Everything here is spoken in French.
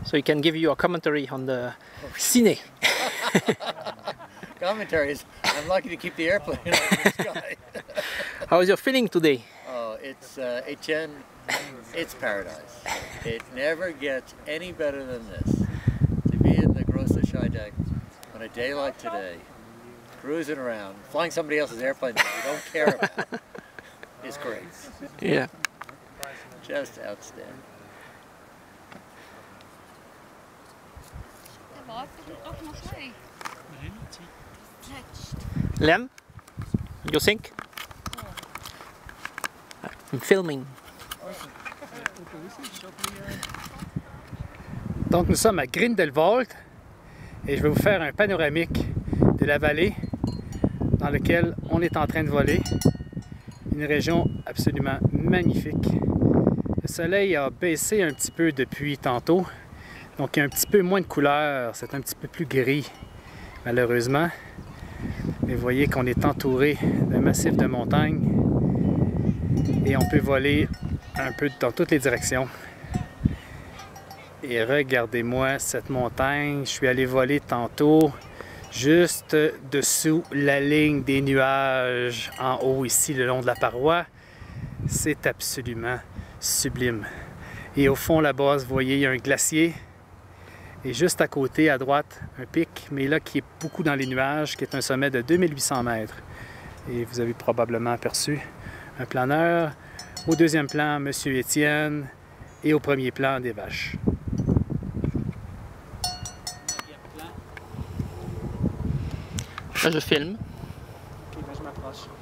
so he can give you a commentary on the cine. Commentaries. I'm lucky to keep the airplane out of the sky. How is your feeling today? Oh, it's Etienne. It's paradise. It never gets any better than this. To be in the Gros de Scheideck on a day like today, cruising around, flying somebody else's airplane that you don't care about, is great. Yeah. Just outstanding. Lem, you think? I'm filming. Donc nous sommes à Grindelwald et je vais vous faire un panoramique de la vallée dans laquelle on est en train de voler. Une région absolument magnifique. Le soleil a baissé un petit peu depuis tantôt, donc il y a un petit peu moins de couleur, c'est un petit peu plus gris malheureusement. Mais vous voyez qu'on est entouré d'un massif de montagnes et on peut voler un peu dans toutes les directions. Et regardez-moi cette montagne, je suis allé voler tantôt juste dessous la ligne des nuages en haut ici le long de la paroi. C'est absolument sublime. Et au fond là-bas, vous voyez, il y a un glacier. Et juste à côté, à droite, un pic, mais là qui est beaucoup dans les nuages, qui est un sommet de 2800 mètres. Et vous avez probablement aperçu un planeur. Au deuxième plan, M. Etienne. Et au premier plan, des vaches. Là, je filme. Ok, ben je m'approche.